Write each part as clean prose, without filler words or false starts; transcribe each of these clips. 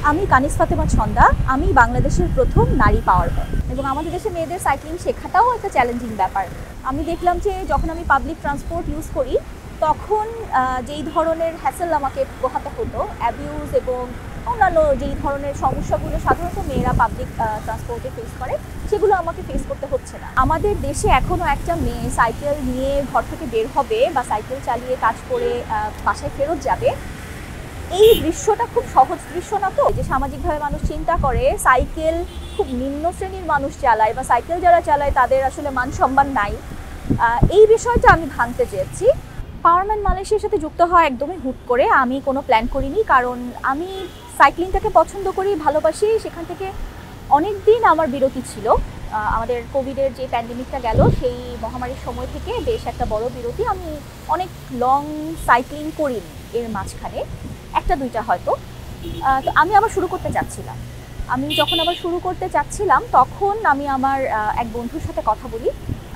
আমি কানিজ ফাতেমা ছন্দা। আমি বাংলাদেশের প্রথম নারী পাওয়ারম্যান এবং আমাদের দেশে মেয়েদের সাইক্লিং শেখাটাও একটা চ্যালেঞ্জিং ব্যাপার। আমি দেখলাম যে যখন আমি পাবলিক ট্রান্সপোর্ট ইউজ করি তখন যেই ধরনের হ্যাসেল আমাকে পোহাতে হতো, অ্যাবিউজ এবং অন্যান্য যেই ধরনের সমস্যাগুলো সাধারণত মেয়েরা পাবলিক ট্রান্সপোর্টে ফেস করে সেগুলো আমাকে ফেস করতে হচ্ছে না। আমাদের দেশে এখনও একটা মেয়ে সাইকেল নিয়ে ঘর থেকে বের হবে বা সাইকেল চালিয়ে কাজ করে বাসায় ফেরত যাবে, এই দৃশ্যটা খুব সহজ দৃশ্য না। তো যে সামাজিকভাবে মানুষ চিন্তা করে সাইকেল খুব নিম্ন শ্রেণীর মানুষ চালায় বা সাইকেল যারা চালায় তাদের আসলে মান সম্মান নাই, এই বিষয়টা আমি ভাঙতে চেয়েছি। পাওয়ারম্যান মালয়েশিয়ার সাথে যুক্ত হওয়া একদমই হুট করে, আমি কোনো প্ল্যান করিনি। কারণ আমি সাইক্লিংটাকে পছন্দ করি, ভালোবাসি। সেখান থেকে অনেক দিন আমার বিরতি ছিল। আমাদের কোভিডের যে প্যান্ডেমিকটা গেল সেই মহামারীর সময় থেকে বেশ একটা বড় বিরতি। আমি অনেক লং সাইক্লিং করিনি এর মাঝখানে, একটা দুইটা হয়তো। তো আমি আবার শুরু করতে চাচ্ছিলাম। আমি যখন আবার শুরু করতে চাচ্ছিলাম তখন আমি আমার এক বন্ধুর সাথে কথা বলি।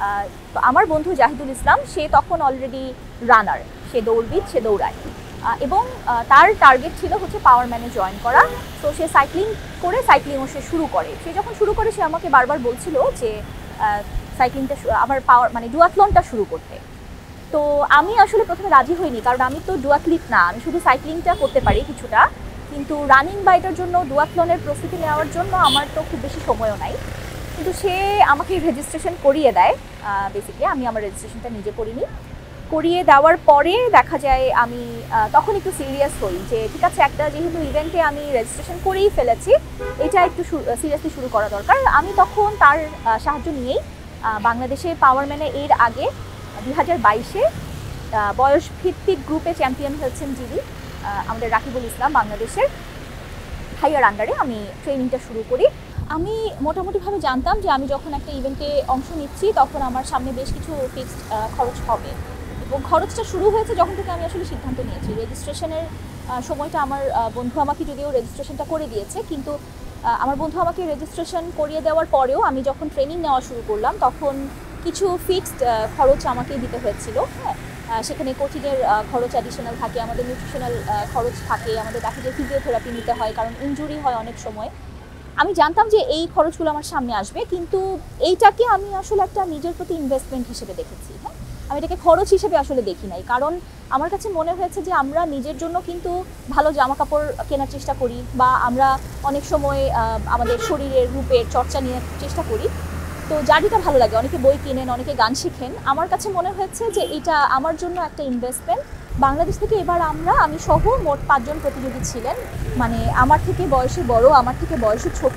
তো আমার বন্ধু জাহিদুল ইসলাম, সে তখন অলরেডি রানার, সে দৌড়বিদ, সে দৌড়ায় এবং তার টার্গেট ছিল হচ্ছে পাওয়ারম্যানে জয়েন করা। তো সে সাইক্লিং করে সাইক্লিংও সে শুরু করে। সে যখন শুরু করে সে আমাকে বারবার বলছিল যে সাইক্লিংটা আবার মানে ডুয়াথলনটা শুরু করতে। তো আমি আসলে প্রথমে রাজি হইনি, কারণ আমি তো ডুয়াথলিট না, আমি শুধু সাইক্লিংটা করতে পারি কিছুটা, কিন্তু রানিং বা এটার জন্য ডুয়াথলনের প্রস্তুতি নেওয়ার জন্য আমার তো খুব বেশি সময়ও নাই। কিন্তু সে আমাকে রেজিস্ট্রেশন করিয়ে দেয়। বেসিক্যালি আমি আমার রেজিস্ট্রেশনটা নিজে করিনি। করিয়ে দেওয়ার পরে দেখা যায় আমি তখন একটু সিরিয়াস হই যে ঠিক আছে, একটা যেহেতু ইভেন্টে আমি রেজিস্ট্রেশন করেই ফেলেছি, এটা একটু সিরিয়াসলি শুরু করা দরকার। আমি তখন তার সাহায্য নিয়েই বাংলাদেশে পাওয়ারম্যানে এর আগে 2022-এ বয়স ভিত্তিক গ্রুপে চ্যাম্পিয়ন হয়েছেন যিনি, আমাদের রাকিবুল ইসলাম, বাংলাদেশের হাইয়ার আন্ডারে আমি ট্রেনিংটা শুরু করি। আমি মোটামুটিভাবে জানতাম যে আমি যখন একটা ইভেন্টে অংশ নিচ্ছি তখন আমার সামনে বেশ কিছু ফিক্সড খরচ হবে, এবং খরচটা শুরু হয়েছে যখন থেকে আমি আসলে সিদ্ধান্ত নিয়েছি। রেজিস্ট্রেশনের সময়টা আমার বন্ধু আমাকে যদিও রেজিস্ট্রেশনটা করে দিয়েছে, কিন্তু আমার বন্ধু আমাকে রেজিস্ট্রেশন করিয়ে দেওয়ার পরেও আমি যখন ট্রেনিং নেওয়া শুরু করলাম তখন কিছু ফিক্সড খরচ আমাকে দিতে হয়েছিল। হ্যাঁ, সেখানে কোচিংয়ের খরচ অ্যাডিশনাল থাকে, আমাদের নিউট্রিশনাল খরচ থাকে, আমাদের দেখা যায় ফিজিওথেরাপি নিতে হয় কারণ ইনজুরি হয় অনেক সময়। আমি জানতাম যে এই খরচগুলো আমার সামনে আসবে, কিন্তু এইটাকে আমি আসলে একটা নিজের প্রতি ইনভেস্টমেন্ট হিসেবে দেখেছি। হ্যাঁ, আমি এটাকে খরচ হিসেবে আসলে দেখি নাই, কারণ আমার কাছে মনে হয়েছে যে আমরা নিজের জন্য কিন্তু ভালো জামা কাপড় কেনার চেষ্টা করি বা আমরা অনেক সময় আমাদের শরীরের রূপের চর্চা নিয়ে চেষ্টা করি। তো যার যেটা ভালো লাগে, অনেকে বই কিনেন, অনেকে গান শিখেন, আমার কাছে মনে হয়েছে যে এটা আমার জন্য একটা ইনভেস্টমেন্ট। বাংলাদেশ থেকে এবার আমি সহ মোট 5 জন প্রতিযোগী ছিলেন, মানে আমার থেকে বয়সে বড়, আমার থেকে বয়সে ছোট,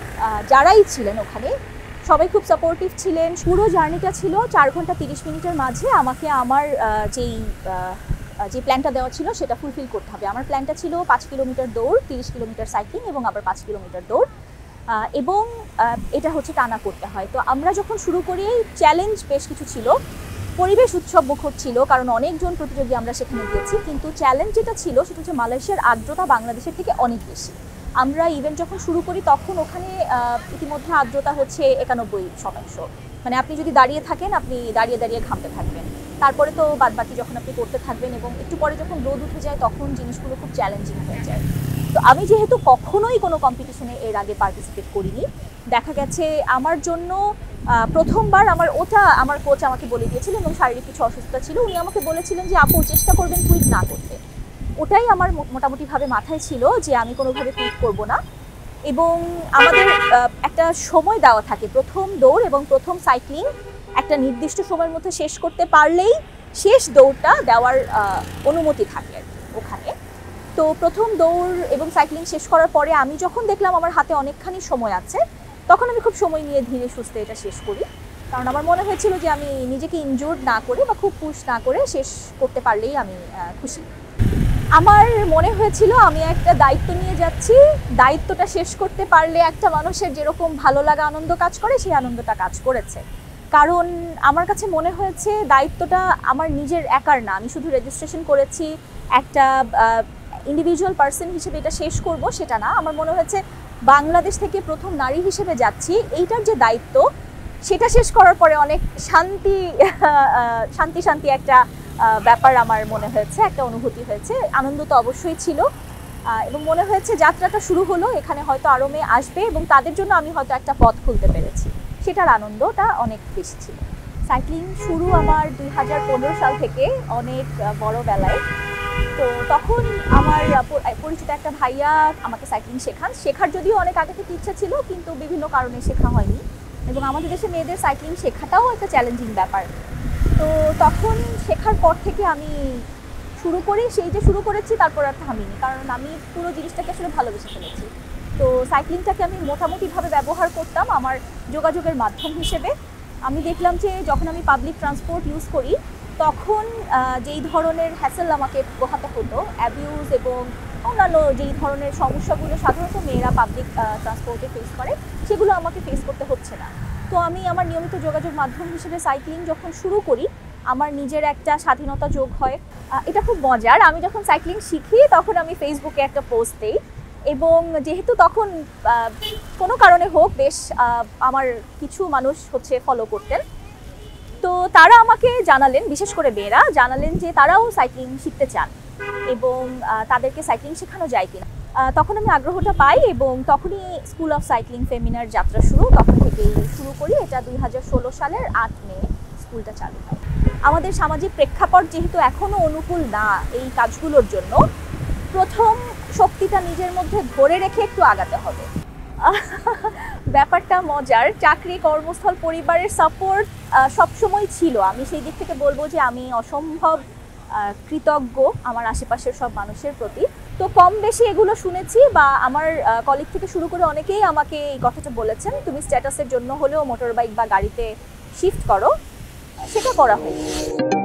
যারাই ছিলেন ওখানে সবাই খুব সাপোর্টিভ ছিলেন। পুরো জার্নিটা ছিল 4 ঘন্টা 30 মিনিটের মাঝে আমাকে আমার যে প্ল্যানটা দেওয়া ছিল সেটা ফুলফিল করতে হবে। আমার প্ল্যানটা ছিল 5 কিলোমিটার দৌড়, 30 কিলোমিটার সাইক্লিং এবং আবার 5 কিলোমিটার দৌড়, এবং এটা হচ্ছে টানা করতে হয়। তো আমরা যখন শুরু করি চ্যালেঞ্জ বেশ কিছু ছিল, পরিবেশ উৎসব মুখর ছিল কারণ অনেকজন প্রতিযোগী আমরা সেখানে গিয়েছি, কিন্তু চ্যালেঞ্জ যেটা ছিল সেটা হচ্ছে মালয়েশিয়ার আর্দ্রতা বাংলাদেশের থেকে অনেক বেশি। আমরা ইভেন্ট যখন শুরু করি তখন ওখানে ইতিমধ্যে আর্দ্রতা হচ্ছে 91%। মানে আপনি যদি দাঁড়িয়ে থাকেন আপনি দাঁড়িয়ে দাঁড়িয়ে ঘামতে থাকবেন, তারপরে তো বাদবাকি যখন আপনি করতে থাকবেন এবং একটু পরে যখন রোদ উঠে যায় তখন জিনিসগুলো খুব চ্যালেঞ্জিং হয়ে যায়। তো আমি যেহেতু কখনোই কোনো কম্পিটিশনে এর আগে পার্টিসিপেট করিনি, দেখা গেছে আমার জন্য প্রথমবার আমার কোচ আমাকে বলে দিয়েছিলেন, এবং শারীরিক কিছু অসুস্থতা ছিল, উনি আমাকে বলেছিলেন যে আপু চেষ্টা করবেন কুইট না করতে। ওটাই আমার মোটামুটিভাবে মাথায় ছিল যে আমি কোনোভাবে কুইট করব না। এবং আমাদের একটা সময় দেওয়া থাকে, প্রথম দৌড় এবং প্রথম সাইক্লিং একটা নির্দিষ্ট সময়ের মধ্যে শেষ করতে পারলেই শেষ দৌড়টা দেওয়ার অনুমতি থাকে আর কি ওখানে। তো প্রথম দৌড় এবং সাইক্লিং শেষ করার পরে আমি যখন দেখলাম আমার হাতে অনেকখানি সময় আছে, তখন আমি খুব সময় নিয়ে ধীরে সুস্থে এটা শেষ করি, কারণ আমার মনে হয়েছিল যে আমি নিজেকে ইনজুর্ড না করে বা খুব পুশ না করে শেষ করতে পারলেই আমি খুশি। আমার মনে হয়েছিল আমি একটা দায়িত্ব নিয়ে যাচ্ছি, দায়িত্বটা শেষ করতে পারলে একটা মানুষের যেরকম ভালো লাগা আনন্দ কাজ করে সেই আনন্দটা কাজ করেছে। কারণ আমার কাছে মনে হয়েছে দায়িত্বটা আমার নিজের একার না, আমি শুধু রেজিস্ট্রেশন করেছি একটা ইন্ডিভিজুয়াল পার্সন হিসেবে এটা শেষ করব সেটা না, আমার মনে হয়েছে বাংলাদেশ থেকে প্রথম নারী হিসেবে যাচ্ছি, এইটার যে দায়িত্ব সেটা শেষ করার পরে অনেক শান্তি একটা ব্যাপার আমার মনে হয়েছে, একটা অনুভূতি হয়েছে। আনন্দ তো অবশ্যই ছিল, এবং মনে হয়েছে যাত্রাটা শুরু হলো, এখানে হয়তো আরও মেয়ে আসবে এবং তাদের জন্য আমি হয়তো একটা পথ খুলতে পেরেছি, সেটার আনন্দটা অনেক বেশি ছিল। সাইক্লিং শুরু আমার 2015 সাল থেকে, অনেক বড় বেলায়। তো তখন আমার পরিচিত একটা ভাইয়া আমাকে সাইক্লিং শেখার যদিও অনেক আগে থেকে ইচ্ছা ছিল, কিন্তু বিভিন্ন কারণে শেখা হয়নি। এবং আমাদের দেশে মেয়েদের সাইক্লিং শেখাটাও একটা চ্যালেঞ্জিং ব্যাপার। তো তখন শেখার পর থেকে আমি শুরু করি, সেই যে শুরু করেছি তারপর আর থামিনি, কারণ আমি পুরো জিনিসটাকে আসলে ভালোবেসে ফেলেছি। তো সাইক্লিংটাকে আমি মোটামুটিভাবে ব্যবহার করতাম আমার যোগাযোগের মাধ্যম হিসেবে। আমি দেখলাম যে যখন আমি পাবলিক ট্রান্সপোর্ট ইউজ করি তখন যেই ধরনের হ্যাসেল আমাকে পোহাতে হতো, অ্যাবিউজ এবং অন্যান্য যেই ধরনের সমস্যাগুলো সাধারণত মেয়েরা পাবলিক ট্রান্সপোর্টে ফেস করে, সেগুলো আমাকে ফেস করতে হচ্ছে না। তো আমি আমার নিয়মিত যোগাযোগ মাধ্যম হিসেবে সাইক্লিং যখন শুরু করি, আমার নিজের একটা স্বাধীনতা যোগ হয়। এটা খুব মজার, আমি যখন সাইক্লিং শিখি তখন আমি ফেসবুকে একটা পোস্ট দিই, এবং যেহেতু তখন কোনো কারণে হোক বেশ আমার কিছু মানুষ ফলো করতেন, তো তারা আমাকে জানালেন, বিশেষ করে মেয়েরা জানালেন যে তারাও সাইক্লিং শিখতে চান এবং তাদেরকে সাইক্লিং শেখানো যায় কিনা। তখন আমি আগ্রহটা পাই এবং তখনই স্কুল অফ সাইক্লিং ফেমিনার যাত্রা শুরু, তখন থেকেই শুরু করি। এটা 2016 সালের 8 মে স্কুলটা চালু হয়। আমাদের সামাজিক প্রেক্ষাপট যেহেতু এখনও অনুকূল না এই কাজগুলোর জন্য, প্রথম শক্তিটা নিজের মধ্যে ধরে রেখে একটু আগাতে হবে। ব্যাপারটা মজার, চাকরি, কর্মস্থল, পরিবারের সাপোর্ট সবসময় ছিল। আমি সেই দিক থেকে বলবো যে আমি অসম্ভব কৃতজ্ঞ আমার আশেপাশের সব মানুষের প্রতি। তো কম বেশি এগুলো শুনেছি, বা আমার কলিগ থেকে শুরু করে অনেকেই আমাকে এই কথাটা বলেছেন, তুমি স্ট্যাটাসের জন্য হলেও মোটর বাইক বা গাড়িতে শিফট করো, সেটা করা হয়েছে।